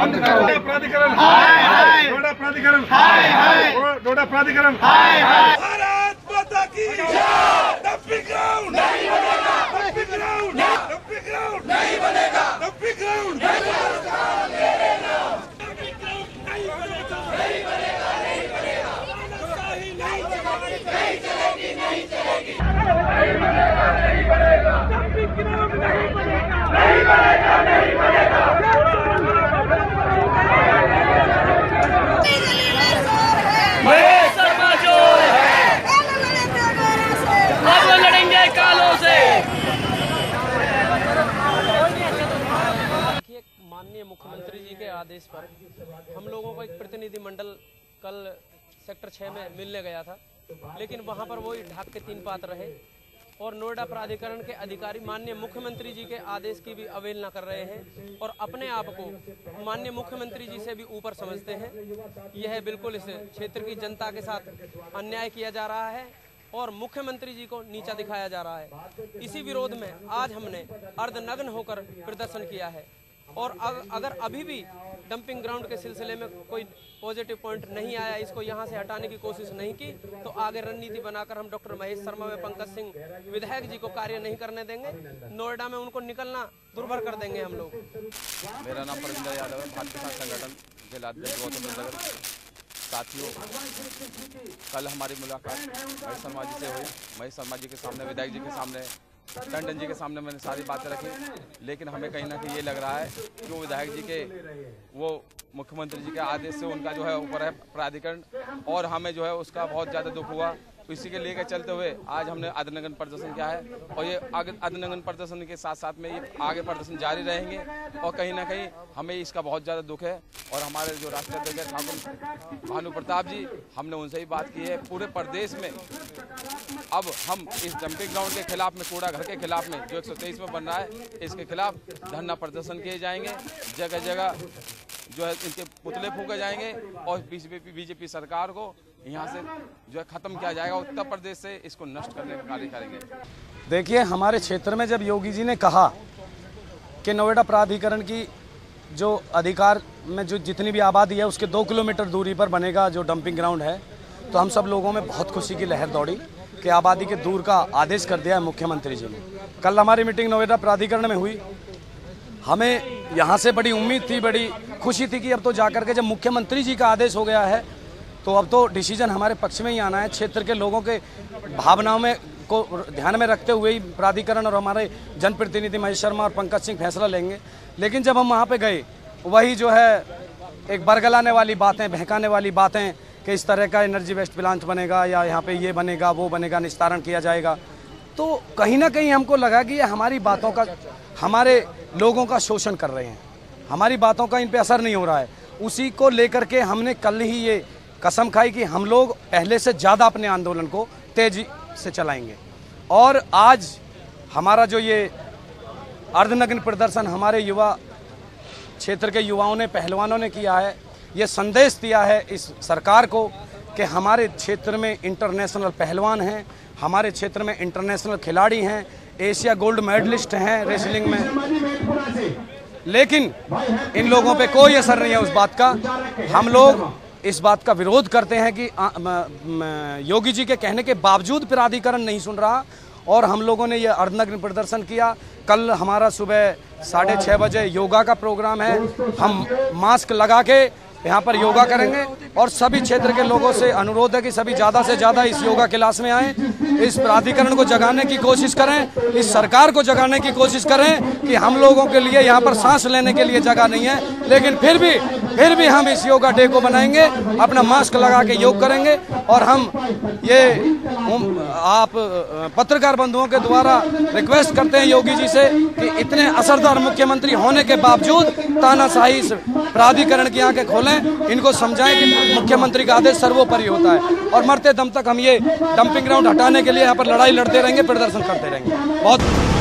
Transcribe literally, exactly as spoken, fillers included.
प्राधिकरण नोएडा प्राधिकरण नोएडा प्राधिकरण भारत माता की डंपिंग ग्राउंड नहीं बनेगा, डंपिंग ग्राउंड डंपिंग ग्राउंड नहीं बनेगा, डंपिंग ग्राउंड नहीं बनेगा, डंपिंग ग्राउंड नहीं बनेगा, नहीं बनेगा, नहीं बनेगा, नहीं चलेगी, नहीं चलेगी, नहीं बनेगा, नहीं बनेगा, डंपिंग ग्राउंड नहीं बनेगा, नहीं बनेगा, नहीं बनेगा। माननीय मुख्यमंत्री जी के आदेश पर हम लोगों का एक प्रतिनिधिमंडल कल सेक्टर छह में मिलने गया था, लेकिन वहां पर वही ढाक के तीन पात रहे और नोएडा प्राधिकरण के अधिकारी माननीय मुख्यमंत्री जी के आदेश की भी अवहेलना कर रहे हैं और अपने आप को माननीय मुख्यमंत्री जी से भी ऊपर समझते हैं। यह बिल्कुल इस क्षेत्र की जनता के साथ अन्याय किया जा रहा है और मुख्यमंत्री जी को नीचा दिखाया जा रहा है। इसी विरोध में आज हमने अर्धनग्न होकर प्रदर्शन किया है और अगर अभी भी डंपिंग ग्राउंड के सिलसिले में कोई पॉजिटिव पॉइंट नहीं आया, इसको यहां से हटाने की कोशिश नहीं की, तो आगे रणनीति बनाकर हम डॉक्टर महेश शर्मा व पंकज सिंह विधायक जी को कार्य नहीं करने देंगे। नोएडा में उनको निकलना दुर्भर कर देंगे हम लोग। मेरा नाम परविंदर यादव है, भारतीय किसान संगठन जिला अध्यक्ष गौतम बुद्ध नगर। साथियों, कल हमारी मुलाकात महेश शर्मा जी से हुई। महेश शर्मा जी के सामने, विधायक जी के सामने, टंडन जी के सामने मैंने सारी बातें रखी, लेकिन हमें कहीं ना कहीं ये लग रहा है कि वो विधायक जी के वो मुख्यमंत्री जी के आदेश से उनका जो है ऊपर है प्राधिकरण और हमें जो है उसका बहुत ज़्यादा दुख हुआ। तो इसी के लेकर चलते हुए आज हमने अर्धनग्न प्रदर्शन किया है और ये आगे अर्धनग्न प्रदर्शन के साथ साथ में ये आगे प्रदर्शन जारी रहेंगे और कहीं ना कहीं हमें इसका बहुत ज़्यादा दुख है। और हमारे जो राष्ट्रीय अध्यक्ष ठाकुर भानु प्रताप जी, हमने उनसे ही बात की है। पूरे प्रदेश में अब हम इस डंपिंग ग्राउंड के खिलाफ में, कूड़ा घर के खिलाफ में जो एक सौ तेईस में बन रहा है, इसके खिलाफ धरना प्रदर्शन किए जाएंगे। जगह जगह जो है इनके पुतले फूके जाएंगे और बीजेपी बीजेपी सरकार को यहाँ से जो है खत्म किया जाएगा। उत्तर प्रदेश से इसको नष्ट करने का कार्य करेंगे। देखिए, हमारे क्षेत्र में जब योगी जी ने कहा कि नोएडा प्राधिकरण की जो अधिकार में जो जितनी भी आबादी है उसके दो किलोमीटर दूरी पर बनेगा जो डंपिंग ग्राउंड है, तो हम सब लोगों में बहुत खुशी की लहर दौड़ी कि आबादी के दूर का आदेश कर दिया है मुख्यमंत्री जी ने। कल हमारी मीटिंग नोएडा प्राधिकरण में हुई। हमें यहाँ से बड़ी उम्मीद थी, बड़ी खुशी थी कि अब तो जाकर के जब मुख्यमंत्री जी का आदेश हो गया है तो अब तो डिसीजन हमारे पक्ष में ही आना है। क्षेत्र के लोगों के भावनाओं में को ध्यान में रखते हुए ही प्राधिकरण और हमारे जनप्रतिनिधि महेश शर्मा और पंकज सिंह फैसला लेंगे। लेकिन जब हम वहाँ पे गए, वही जो है एक बरगलाने वाली बातें, बहकाने वाली बातें कि इस तरह का एनर्जी वेस्ट प्लांट बनेगा या यहाँ पे ये बनेगा, वो बनेगा, निस्तारण किया जाएगा, तो कहीं ना कहीं हमको लगा कि ये हमारी बातों का, हमारे लोगों का शोषण कर रहे हैं, हमारी बातों का इन पे असर नहीं हो रहा है। उसी को लेकर के हमने कल ही ये कसम खाई कि हम लोग पहले से ज़्यादा अपने आंदोलन को तेजी से चलाएंगे। और आज हमारा जो ये अर्धनग्न प्रदर्शन हमारे युवा क्षेत्र के युवाओं ने, पहलवानों ने किया है, ये संदेश दिया है इस सरकार को कि हमारे क्षेत्र में इंटरनेशनल पहलवान हैं, हमारे क्षेत्र में इंटरनेशनल खिलाड़ी हैं, एशिया गोल्ड मेडलिस्ट हैं रेसलिंग में, लेकिन इन लोगों पे कोई असर नहीं है उस बात का। हम लोग इस बात का विरोध करते हैं कि आ, म, म, योगी जी के कहने के बावजूद प्राधिकरण नहीं सुन रहा और हम लोगों ने ये अर्धनग्न प्रदर्शन किया। कल हमारा सुबह साढ़े छः बजे योगा का प्रोग्राम है। हम मास्क लगा के यहाँ पर योगा करेंगे और सभी क्षेत्र के लोगों से अनुरोध है कि सभी ज़्यादा से ज़्यादा इस योगा क्लास में आएँ, इस प्राधिकरण को जगाने की कोशिश करें, इस सरकार को जगाने की कोशिश करें कि हम लोगों के लिए यहाँ पर सांस लेने के लिए जगह नहीं है, लेकिन फिर भी फिर भी हम इस योगा डे को बनाएंगे, अपना मास्क लगा के योग करेंगे। और हम ये आप पत्रकार बंधुओं के द्वारा रिक्वेस्ट करते हैं योगी जी से कि इतने असरदार मुख्यमंत्री होने के बावजूद तानाशाही इस प्राधिकरण की आंखें खोलें, इनको समझाएं कि मुख्यमंत्री का आदेश सर्वोपरि होता है और मरते दम तक हम ये डंपिंग ग्राउंड हटाने के लिए यहाँ पर लड़ाई लड़ते रहेंगे, प्रदर्शन करते रहेंगे। बहुत